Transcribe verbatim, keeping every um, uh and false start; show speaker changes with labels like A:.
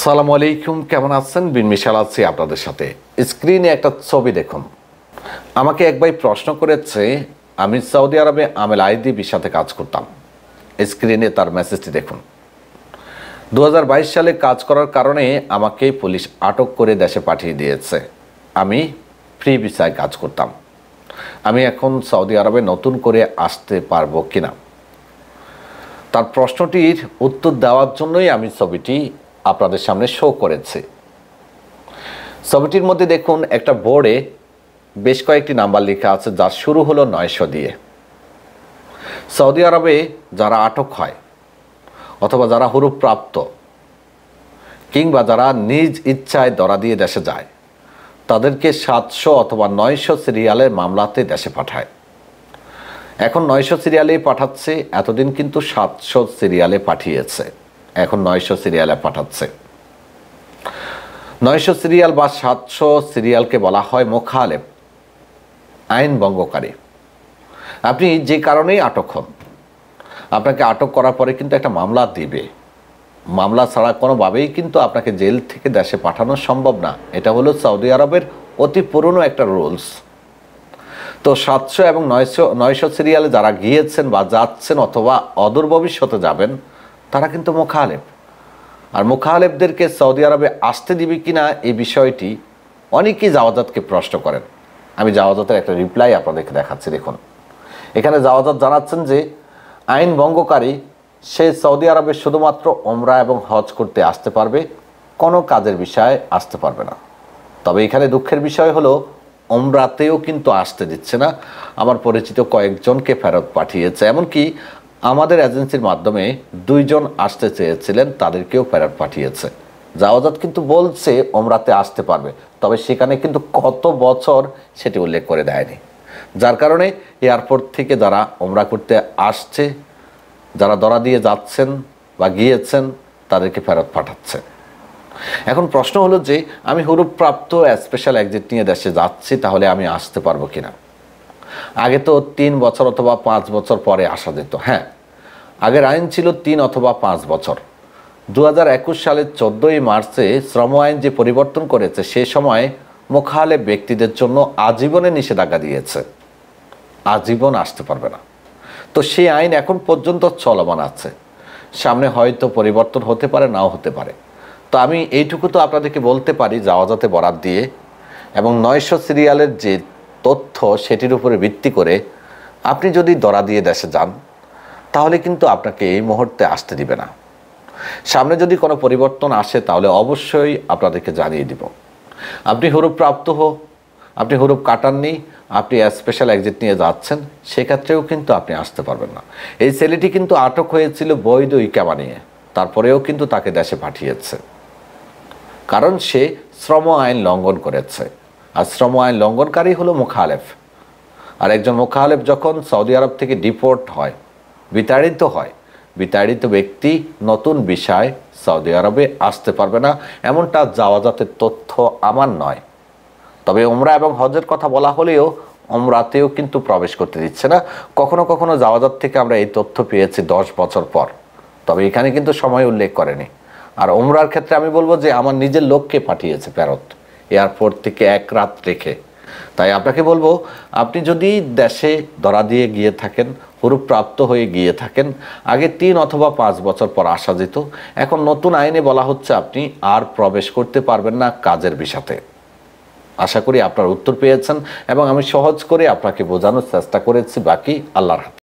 A: আসসালামু আলাইকুম, কেমন আছেন? বিন মিশাল আছি আপনাদের সাথে। স্ক্রিনে একটা ছবি দেখুন। আমাকে এক ভাই প্রশ্ন করেছে, আমি সৌদি আরবে আমেল আইডি ভিসাতে কাজ করতাম। স্ক্রিনে তার মেসেজটি দেখুন। দু হাজার বাইশ সালে কাজ করার কারণে আমাকে পুলিশ আটক করে দেশে পাঠিয়ে দিয়েছে। আমি ফ্রি ভিসায় কাজ করতাম। আমি এখন সৌদি আরবে নতুন করে আসতে পারবো কিনা, তার প্রশ্নটির উত্তর দেওয়ার জন্যই আমি ছবিটি আপনাদের সামনে শো করেছি। ছবিটির মধ্যে দেখুন, একটা বোর্ডে বেশ কয়েকটি নাম্বার লেখা আছে, যার শুরু হলো নয়শো দিয়ে। সৌদি আরবে যারা আটক হয় অথবা যারা হুরুপ্রাপ্ত কিংবা যারা নিজ ইচ্ছায় ধরা দিয়ে দেশে যায়, তাদেরকে সাতশো অথবা নয়শো সিরিয়ালের মামলাতে দেশে পাঠায়। এখন নয়শো সিরিয়ালেই পাঠাচ্ছে, এতদিন কিন্তু সাতশো সিরিয়ালে পাঠিয়েছে, এখন নয়শো সিরিয়ালে পাঠাচ্ছে। নয়শো সিরিয়াল বা সাতশো সিরিয়ালকে বলা হয় মোখালেফ, আইন ভঙ্গকারী। আপনি যে কারণেই আটক হন, আপনাকে আটক করার পরে কিন্তু একটা মামলা দিবে। মামলা ছাড়া কোনোভাবেই কিন্তু আপনাকে জেল থেকে দেশে পাঠানো সম্ভব না। এটা হলো সৌদি আরবের অতি পুরনো একটা রুলস। তো সাতশো এবং নয়শো নয়শো সিরিয়ালে যারা গিয়েছেন বা যাচ্ছেন অথবা অদূর ভবিষ্যতে যাবেন, তারা কিন্তু মোখালেফ। আর মোখালেফদেরকে সৌদি আরবে আসতে দিবে কিনা এই বিষয়টি অনেকেই জাওয়াজাতকে প্রশ্ন করেন। আমি জাওয়াজাতের একটা রিপ্লাই আপনাদেরকে দেখাচ্ছি। দেখুন, এখানে জাওয়াজাত জানাচ্ছেন যে আইন ভঙ্গকারী সে সৌদি আরবে শুধুমাত্র ওমরা এবং হজ করতে আসতে পারবে, কোনো কাজের বিষয়ে আসতে পারবে না। তবে এখানে দুঃখের বিষয় হলো, ওমরাতেও কিন্তু আসতে দিচ্ছে না। আমার পরিচিত কয়েকজনকে ফেরত পাঠিয়েছে, এমনকি আমাদের এজেন্সির মাধ্যমে দুইজন আসতে চেয়েছিলেন, তাদেরকেও ফেরত পাঠিয়েছে। জাওয়াজাত কিন্তু বলছে ওমরাতে আসতে পারবে, তবে সেখানে কিন্তু কত বছর সেটি উল্লেখ করে দেয়নি। যার কারণে এয়ারপোর্ট থেকে যারা ওমরা করতে আসছে, যারা ধরা দিয়ে যাচ্ছেন বা গিয়েছেন, তাদেরকে ফেরত পাঠাচ্ছে। এখন প্রশ্ন হলো যে আমি হুরুপ্রাপ্ত স্পেশাল এক্সিট নিয়ে দেশে যাচ্ছি, তাহলে আমি আসতে পারবো কিনা। আগে তো তিন বছর অথবা পাঁচ বছর পরে আসা যেত। হ্যাঁ, আগের আইন ছিল তিন অথবা পাঁচ বছর। দু হাজার একুশ সালের চোদ্দোই মার্চে শ্রম আইন যে পরিবর্তন করেছে, সে সময় মোখালেফ ব্যক্তিদের জন্য আজীবনে নিষেধাজ্ঞা দিয়েছে, আজীবন আসতে পারবে না। তো সেই আইন এখন পর্যন্ত চলমান আছে, সামনে হয়তো পরিবর্তন হতে পারে, নাও হতে পারে। তো আমি এইটুকু তো আপনাদেরকে বলতে পারি জাওয়াজাতে বরাত দিয়ে, এবং নয়শো সিরিয়ালের যে তথ্য সেটির উপরে ভিত্তি করে আপনি যদি ধরা দিয়ে দেশে যান, তাহলে কিন্তু আপনাকে এই মুহূর্তে আসতে দিবে না। সামনে যদি কোনো পরিবর্তন আসে, তাহলে অবশ্যই আপনাদেরকে জানিয়ে দিব। আপনি হুরুপ্রাপ্ত হোক, আপনি হুরুপ কাটাননি, আপনি স্পেশাল এক্সিট নিয়ে যাচ্ছেন, সেক্ষেত্রেও কিন্তু আপনি আসতে পারবেন না। এই ছেলেটি কিন্তু আটক হয়েছিল বৈধ ইকামা নিয়ে, তারপরেও কিন্তু তাকে দেশে পাঠিয়েছে, কারণ সে শ্রম আইন লঙ্ঘন করেছে। আর শ্রম আইন লঙ্ঘনকারী হলো মোখালেফ। আর একজন মোখালেফ যখন সৌদি আরব থেকে ডিপোর্ট হয়, বিতাড়িত হয়, বিতাড়িত ব্যক্তি নতুন বিষয় সৌদি আরবে আসতে পারবে না, এমনটা জাওয়াজাতের তথ্য আমার নয়। তবে ওমরা এবং হজের কথা বলা হলেও ওমরাতেও কিন্তু প্রবেশ করতে দিচ্ছে না। কখনো কখনো জাওয়াজাত থেকে আমরা এই তথ্য পেয়েছি দশ বছর পর, তবে এখানে কিন্তু সময় উল্লেখ করেনি। আর ওমরার ক্ষেত্রে আমি বলবো যে আমার নিজের লোককে পাঠিয়েছে ফেরত, এয়ারপোর্ট থেকে এক রাত রেখে। তাই আপনাকে বলবো, আপনি যদি দেশে ধরা দিয়ে গিয়ে থাকেন, হুরুপ্রাপ্ত হয়ে গিয়ে থাকেন, আগে তিন অথবা পাঁচ বছর পর আসা যেত, এখন নতুন আইনে বলা হচ্ছে আপনি আর প্রবেশ করতে পারবেন না কাজের বিষয়ে। আশা করি আপনার উত্তর পেয়েছেন এবং আমি সহজ করে আপনাকে বোঝানোর চেষ্টা করেছি। বাকি আল্লাহর হাতে।